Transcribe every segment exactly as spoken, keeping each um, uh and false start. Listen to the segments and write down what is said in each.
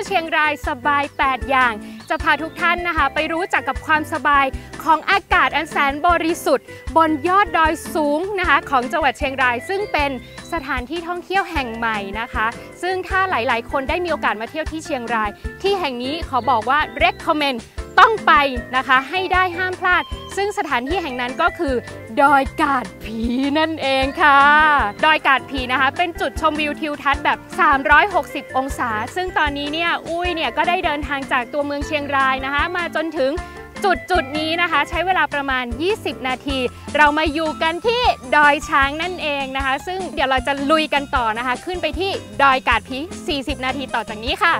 เชียงรายสบายแปดอย่างจะพาทุกท่านนะคะไปรู้จักกับความสบายของอากาศอันแสนบริสุทธิ์บนยอดดอยสูงนะคะของจังหวัดเชียงรายซึ่งเป็นสถานที่ท่องเที่ยวแห่งใหม่นะคะซึ่งถ้าหลายๆคนได้มีโอกาสมาเที่ยวที่เชียงรายที่แห่งนี้ขอบอกว่า recommend ต้องไปนะคะให้ได้ห้ามพลาดซึ่งสถานที่แห่งนั้นก็คือดอยกาดผีนั่นเองค่ะดอยกาดผีนะคะเป็นจุดชมวิวทิวทัศน์แบบสามร้อยหกสิบองศาซึ่งตอนนี้เนี่ยอุ้ยเนี่ยก็ได้เดินทางจากตัวเมืองเชียงรายนะคะมาจนถึงจุดจุดนี้นะคะใช้เวลาประมาณยี่สิบนาทีเรามาอยู่กันที่ดอยช้างนั่นเองนะคะซึ่งเดี๋ยวเราจะลุยกันต่อนะคะขึ้นไปที่ดอยกาดผีสี่สิบนาทีต่อจากนี้ค่ะ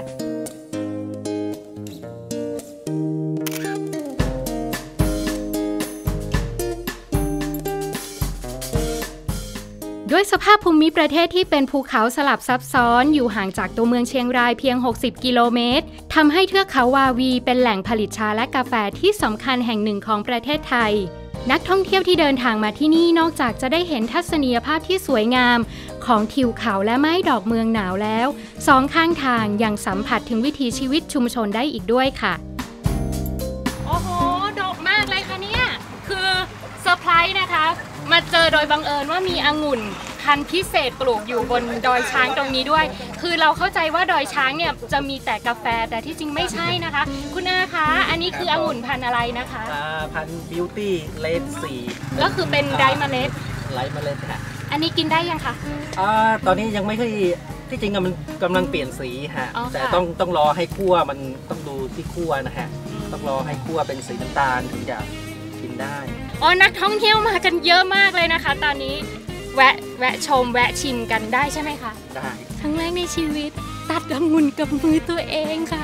ด้วยสภาพภูมิประเทศที่เป็นภูเขาสลับซับซ้อนอยู่ห่างจากตัวเมืองเชียงรายเพียงหกสิบกิโลเมตรทำให้เทือกเขาวาวีเป็นแหล่งผลิตชาและกาแฟที่สำคัญแห่งหนึ่งของประเทศไทยนักท่องเที่ยวที่เดินทางมาที่นี่นอกจากจะได้เห็นทัศนียภาพที่สวยงามของทิวเขาและไม้ดอกเมืองหนาวแล้วสองข้างทางยังสัมผัสถึงวิถีชีวิตชุมชนได้อีกด้วยค่ะโอ้โหดอกมากเลยค่ะเนี่ยคือเซอร์ไพรส์นะคะมาเจอโดยบังเอิญว่ามีองุ่นพันธุ์พิเศษปลูกอยู่บนดอยช้างตรงนี้ด้วยคือเราเข้าใจว่าดอยช้างเนี่ยจะมีแต่กาแฟแต่ที่จริงไม่ใช่นะคะคุณอาคะอันนี้คือองุ่นพันธุ์อะไรนะคะพันธุ์บิวตี้เลดสี่ก็คือเป็นไร้เมล็ดไร้เมล็ดค่ะอันนี้กินได้ยังคะอ่าตอนนี้ยังไม่ค่อยที่จริงมันกำลังเปลี่ยนสีฮะแต่ต้องต้องรอให้คั่วมันต้องดูที่คั่วนะฮะต้องรอให้คั่วเป็นสีน้ำตาลถึงจะกินได้อ๋อนักท่องเที่ยวมากันเยอะมากเลยนะคะตอนนี้แวะแวะชมแวะชิมกันได้ใช่ไหมคะได้ครั้งแรกในชีวิตตัดองุ่นกับมือตัวเองค่ะ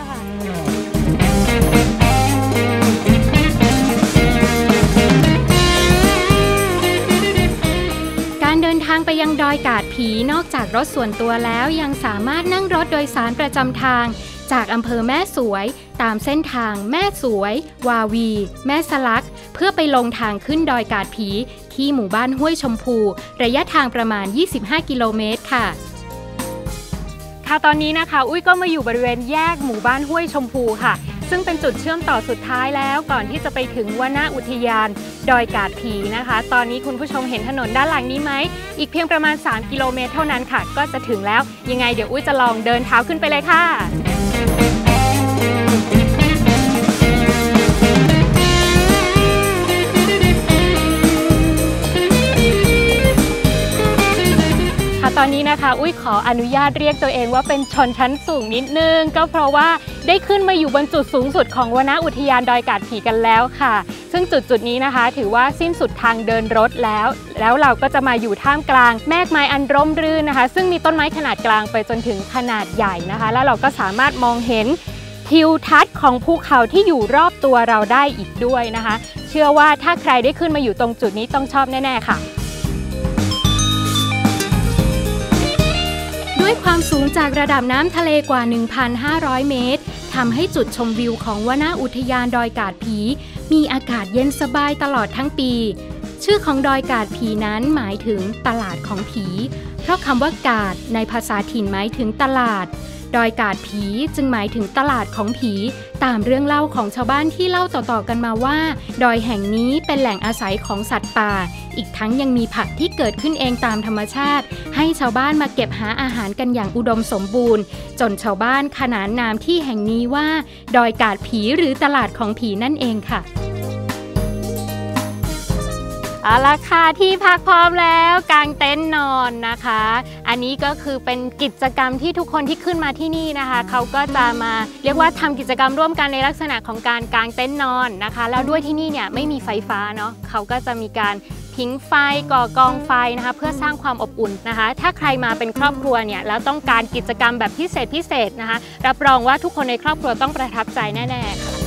การเดินทางไปยังดอยกาดผีนอกจากรถส่วนตัวแล้วยังสามารถนั่งรถโดยสารประจำทางจากอำเภอแม่สวยตามเส้นทางแม่สวยวาวีแม่สลักเพื่อไปลงทางขึ้นดอยกาดผีที่หมู่บ้านห้วยชมพูระยะทางประมาณยี่สิบห้ากิโลเมตรค่ะค่ะตอนนี้นะคะอุ้ยก็มาอยู่บริเวณแยกหมู่บ้านห้วยชมพูค่ะซึ่งเป็นจุดเชื่อมต่อสุดท้ายแล้วก่อนที่จะไปถึงวนอุทยานดอยกาดผีนะคะตอนนี้คุณผู้ชมเห็นถนนด้านหลังนี้ไหมอีกเพียงประมาณสามกิโลเมตรเท่านั้นค่ะก็จะถึงแล้วยังไงเดี๋ยวอุ้ยจะลองเดินเท้าขึ้นไปเลยค่ะตอนนี้นะคะอุ้ยขออนุญาตเรียกตัวเองว่าเป็นชนชั้นสูงนิดนึงก็เพราะว่าได้ขึ้นมาอยู่บนจุดสูงสุดของวนอุทยานดอยกาดผีกันแล้วค่ะซึ่งจุดจุดนี้นะคะถือว่าสิ้นสุดทางเดินรถแล้วแล้วเราก็จะมาอยู่ท่ามกลางแมกไม้อันร่มรื่นนะคะซึ่งมีต้นไม้ขนาดกลางไปจนถึงขนาดใหญ่นะคะแล้วเราก็สามารถมองเห็นทิวทัศน์ของภูเขาที่อยู่รอบตัวเราได้อีกด้วยนะคะเชื่อว่าถ้าใครได้ขึ้นมาอยู่ตรงจุดนี้ต้องชอบแน่ๆค่ะด้วยความสูงจากระดับน้ำทะเลกว่า หนึ่งพันห้าร้อย เมตรทำให้จุดชมวิวของวนอุทยานดอยกาดผีมีอากาศเย็นสบายตลอดทั้งปีชื่อของดอยกาดผีนั้นหมายถึงตลาดของผีเพราะคำว่ากาดในภาษาถิ่นหมายถึงตลาดดอยกาดผีจึงหมายถึงตลาดของผีตามเรื่องเล่าของชาวบ้านที่เล่าต่อๆกันมาว่าดอยแห่งนี้เป็นแหล่งอาศัยของสัตว์ป่าอีกทั้งยังมีผักที่เกิดขึ้นเองตามธรรมชาติให้ชาวบ้านมาเก็บหาอาหารกันอย่างอุดมสมบูรณ์จนชาวบ้านขนานนามที่แห่งนี้ว่าดอยกาดผีหรือตลาดของผีนั่นเองค่ะเอาละค่ะที่พักพร้อมแล้วกางเต็นท์นอนนะคะอันนี้ก็คือเป็นกิจกรรมที่ทุกคนที่ขึ้นมาที่นี่นะคะเขาก็จะมาเรียกว่าทำกิจกรรมร่วมกันในลักษณะของการกางเต็นท์นอนนะคะแล้วด้วยที่นี่เนี่ยไม่มีไฟฟ้าเนาะเขาก็จะมีการผิงไฟก่อกองไฟนะคะเพื่อสร้างความอบอุ่นนะคะถ้าใครมาเป็นครอบครัวเนี่ยแล้วต้องการกิจกรรมแบบพิเศษพิเศษนะคะรับรองว่าทุกคนในครอบครัวต้องประทับใจแน่ๆค่ะ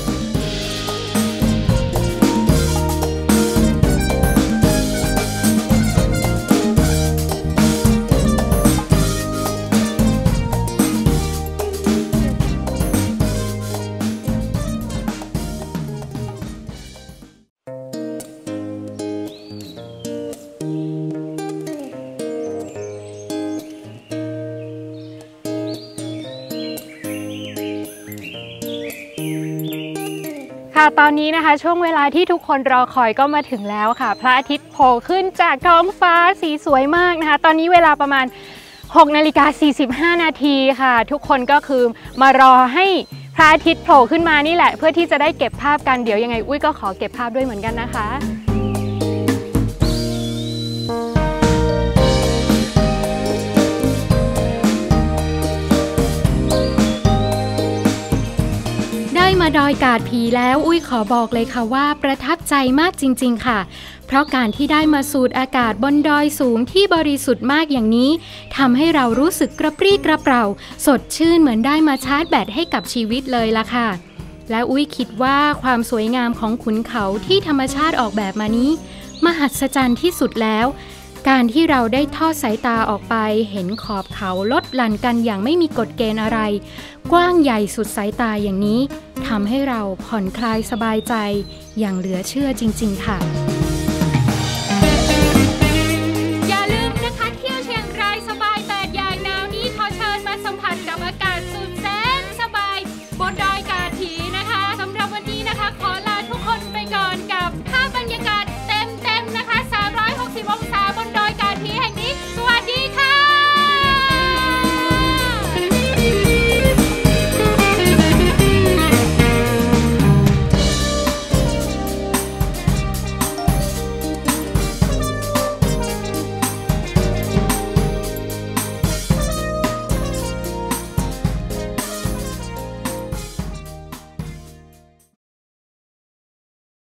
ค่ะตอนนี้นะคะช่วงเวลาที่ทุกคนรอคอยก็มาถึงแล้วค่ะพระอาทิตย์โผล่ขึ้นจากท้องฟ้าสีสวยมากนะคะตอนนี้เวลาประมาณหกนาฬิกาสี่สิบห้านาทีค่ะทุกคนก็คือมารอให้พระอาทิตย์โผล่ขึ้นมานี่แหละเพื่อที่จะได้เก็บภาพกันเดี๋ยวยังไงอุ้ยก็ขอเก็บภาพด้วยเหมือนกันนะคะได้มาดอยกาดผีแล้วอุ้ยขอบอกเลยค่ะว่าประทับใจมากจริงๆค่ะเพราะการที่ได้มาสูดอากาศบนดอยสูงที่บริสุทธิ์มากอย่างนี้ทำให้เรารู้สึกกระปรี้กระเปร่าสดชื่นเหมือนได้มาชาร์จแบตให้กับชีวิตเลยล่ะค่ะและอุ้ยคิดว่าความสวยงามของขุนเขาที่ธรรมชาติออกแบบมานี้มหัศจรรย์ที่สุดแล้วการที่เราได้ทอดสายตาออกไปเห็นขอบเขาลดหลั่นกันอย่างไม่มีกฎเกณฑ์อะไรกว้างใหญ่สุดสายตาอย่างนี้ทำให้เราผ่อนคลายสบายใจอย่างเหลือเชื่อจริงๆค่ะ